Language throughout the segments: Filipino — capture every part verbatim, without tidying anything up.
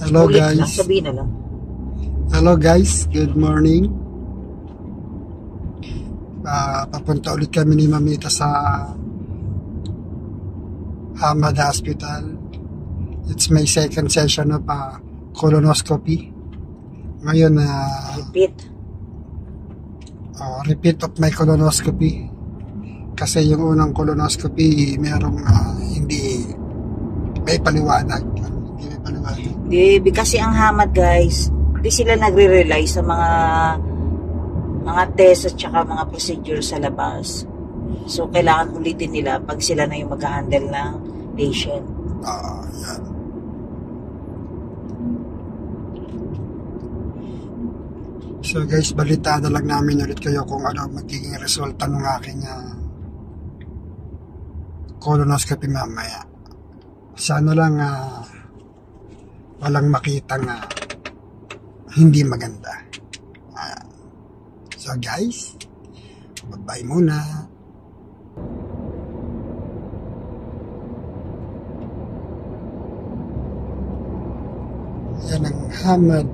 Hello Ulit guys. lang, sabihin na lang. Hello guys, good morning. Uh, papunta ulit kami ni Mamita sa Hamad Hospital. It's my second session of uh, colonoscopy. Ngayon, uh, Repeat. Uh, repeat of my colonoscopy. Kasi yung unang colonoscopy, merong uh, hindi may paliwanag. Hindi may paliwanag. Di, kasi ang Hamad guys, di sila nagre-rely sa mga mga test at saka mga procedure sa labas. So, kailangan ulitin nila pag sila na yung mag-handle ng patient. Ah, uh, yan. So guys, balita na lang namin ulit kayo kung ano magiging resulta ng aking uh, colonoscopy mamaya. Sana lang uh, walang makitang uh, hindi maganda. Uh, so guys, bye-bye muna. Yan ang Hamad.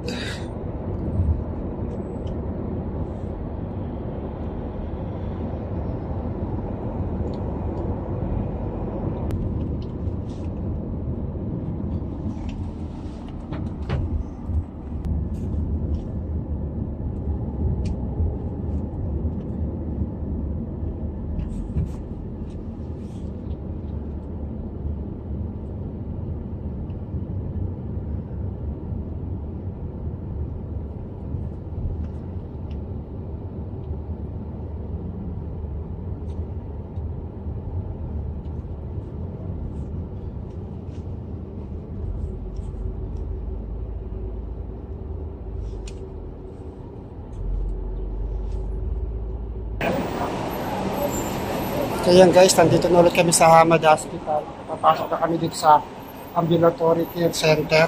So yan guys, nandito na ulit kami sa Hamad Hospital. Papasok na kami dito sa Ambulatory Care Center.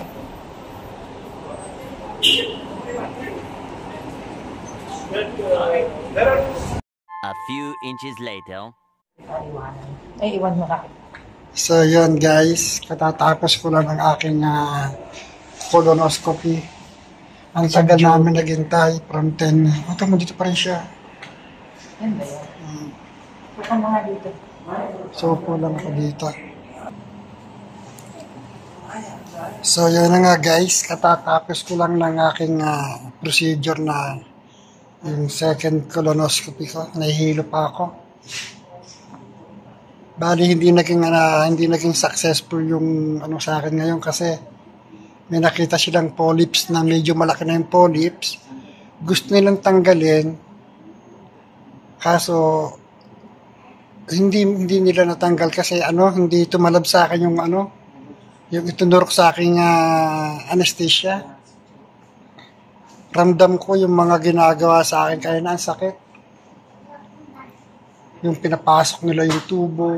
A few inches later. Ay, iwan mo na. So yan guys, katatapos ko lang ang aking uh, colonoscopy. Ang tagal namin naghintay from ten. O, tama, dito pa rin siya. Yan ba yan? Puka mga dito. So, po lang ako dito. So, yun na nga guys. Katatapos ko lang ng aking uh, procedure na yung second colonoscopy ko. Nahihilo pa ako. Bali, hindi naging, uh, hindi naging successful yung ano sa akin ngayon kasi may nakita silang polyps na medyo malaki na yung polyps. Gusto nilang tanggalin. Kaso, hindi hindi nila natanggal kasi ano, hindi tumalab sa akin yung ano, yung itunurok sa aking uh, anesthesia. Ramdam ko yung mga ginagawa sa akin kaya na ang sakit. Yung pinapasok nila yung tubo.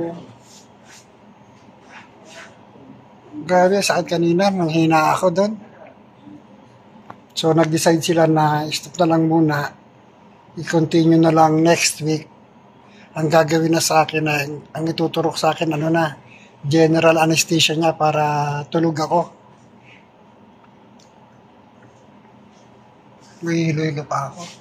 Grabe, sakit kanina, nanghina ako doon. So nag-decide sila na stop na lang muna. I-continue na lang next week. Ang gagawin na sa akin na, ang ituturok sa akin, ano na, general anesthesia niya para tulog ako. May hilo-hilo pa ako.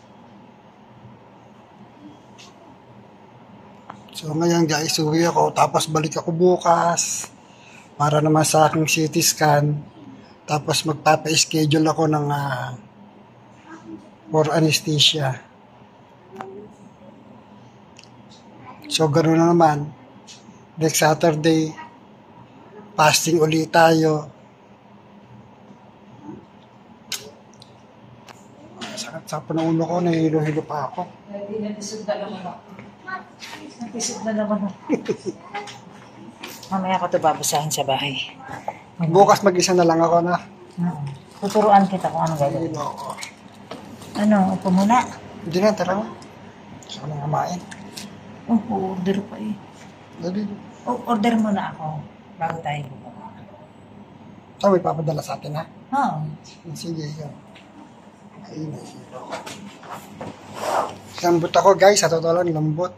So ngayon guys, uwi ako, tapos balik ako bukas para naman sa aking C T scan. Tapos magpapa-schedule ako ng uh, for anesthesia. So, ganoon na naman. Next Saturday, fasting ulit tayo. Sakit sa panaulo ko, nahihilo-hilo pa ako. Hindi, natisod na naman ako. Natisod na naman ako. Mamaya ko ito babasahin sa bahay. Bukas mag-isa na lang ako na. Hmm. Tuturuan kita kung anong gagawin. Ano, upo muna? Hindi na, tara. Saan na kumain? Oh, order pa eh. Dali. Oh, order muna ako bago tayo bumaba. So, may papadala sa atin, ha? Oo. Sige, yun. Ayun, lambot ako, guys. Sa totoo lang, lambot.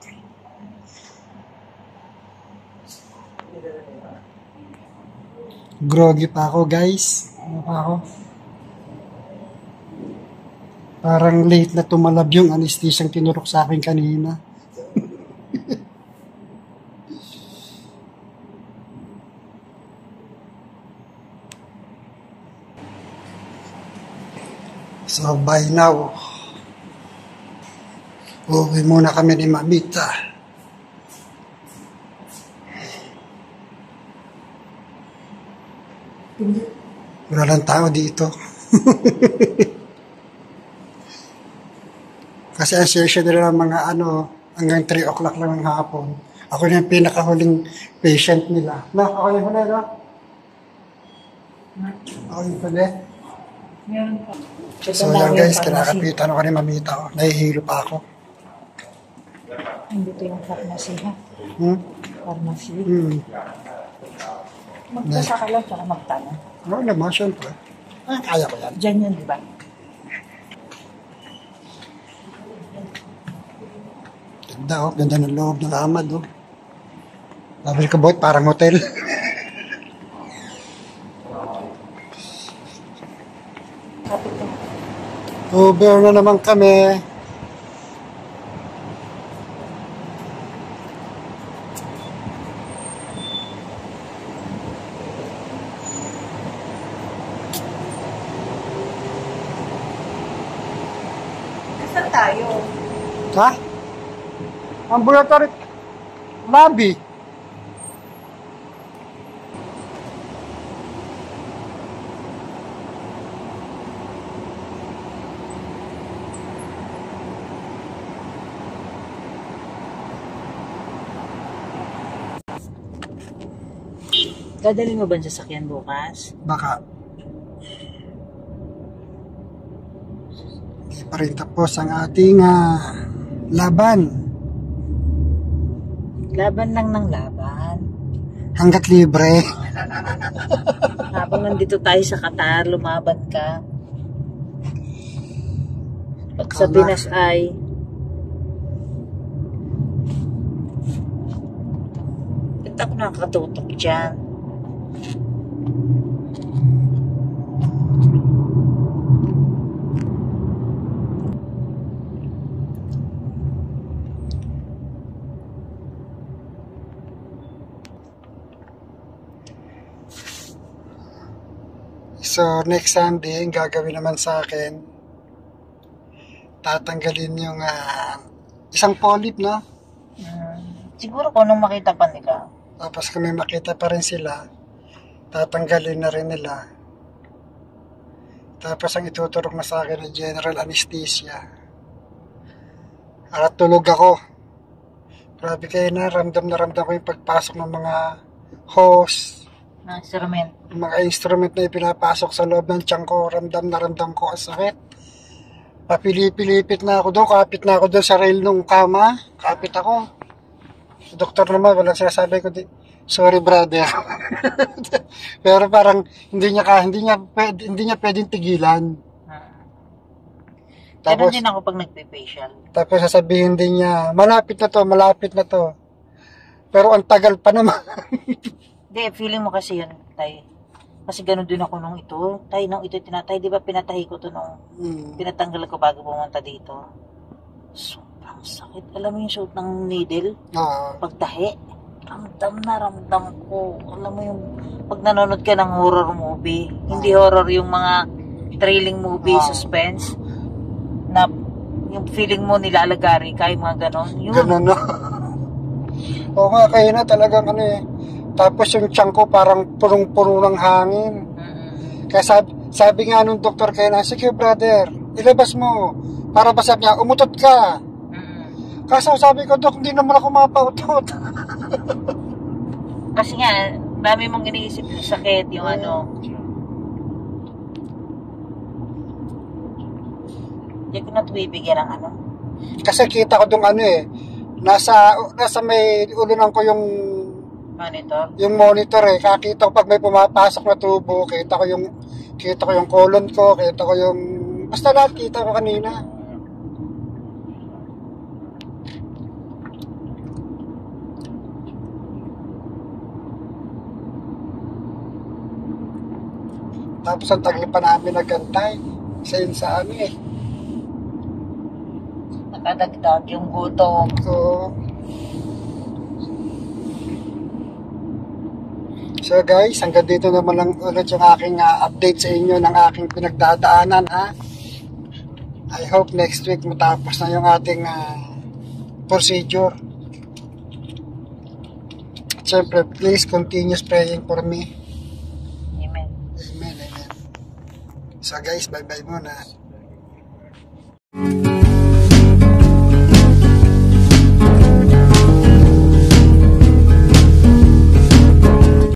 Groggy pa ako, guys. Ano pa ako? Parang late na tumalab yung anesthesiang tinurok sa akin kanina. So, by now, uwi muna kami ni Mamita. Wala lang tao dito. Kasi ang session nila ng mga ano, hanggang three o'clock lang ng hapon. Ako na yung pinakahuling patient nila. No, ako yung huli, no? Ako yung huli. So yan guys, kinakapitan ako ni Mamita. Oh. Nahihilo pa ako. Hindi to yung pharmacy, ha? Hmm? Pharmacy. Hmm. Magtasa ka lang, tsaka magtanong. Oo naman, syempre. Ah, kaya ko yan. Diyan yun, di ba? Ganda oh, ganda ng loob ng Amad oh. Sabi ko boy, parang hotel. Uber na naman kami. Saan tayo? Ha? Ambulatory lobby. Dadali mo ba ang sasakyan bukas? Baka. Hindi pa rin tapos ang ating uh, laban. Laban lang ng laban. Hanggat libre. Habang nandito tayo sa Qatar, lumaban ka. Pag sa Tama. Pinas ay ba't ako nakatutok dyan? So, next Sunday, ang gagawin naman sa akin, tatanggalin yung uh, isang polyp, no? Hmm. Siguro kung nung makita pa nila. Tapos kung may makita pa rin sila, tatanggalin na rin nila. Tapos ang ituturok na sa akin ay general anesthesia. At tulog ako. Grabe kayo na, ramdam na ramdam ko yung pagpasok ng mga hose, Na instrument. mga instrument na ipinapasok sa loob ng tiyan ko, ramdam na ramdam ko ang sakit. Papilipilipit na ako doon, kapit na ako doon sa rail ng kama, kapit ako. Sa doktor naman, walang sinasabi ko, di, sorry brother. Pero parang hindi niya ka, hindi niya pwede, hindi niya pwedeng tigilan. Hmm. Tapos Ganun din ako pag nagpe-facial. tapos sasabihin din niya, malapit na to, malapit na to. Pero ang tagal pa naman. Hindi, feeling mo kasi yun, tay. Kasi ganun din ako nung ito. Tay, nung ito tinatay, di ba pinatahi ko to nung Hmm. pinatanggal ko bago pumunta dito. Sobrang sakit. Alam mo yung suot ng needle? Ah, Pagtahi. Ramdam na ramdam ko. Alam mo yung pag nanonood ka ng horror movie. Hindi horror yung mga thrilling movie, Ah. suspense. Na yung feeling mo nilalagari ka, yung mga ganon. Yun. ganun na. Oo nga, kaya na talagang ano eh. Tapos yung tiyan ko parang punong-puno ng hangin. Mm-mm. Kaya sabi, sabi nga nung doktor kaya na, sige brother, ilabas mo. Para ba sabi niya, umutot ka. Mm-mm. Kaso sabi ko, dok, hindi naman ako mapautot. Kasi nga, dami mong iniisip yung sakit, yung ano. Hindi ko na ito bibigyan ng ano. Kasi kita ko dong ano eh, nasa, nasa may ulunan ko yung Monitor. yung monitor eh. Kakita ko pag may pumapasok na tubo, kita ko yung kita ko yung colon ko, kita ko yung basta lahat kita ko kanina. Tapos ang tagal pa namin nagantay sa yun sa ano eh. nakadagdag yung gutom. So, so guys, hanggang dito naman lang ulit yung aking uh, update sa inyo ng aking pinagdadaanan, ha. I hope next week matapos na yung ating uh, procedure. Siyempre, please continue praying for me. Amen. Amen, amen. So guys, bye-bye muna.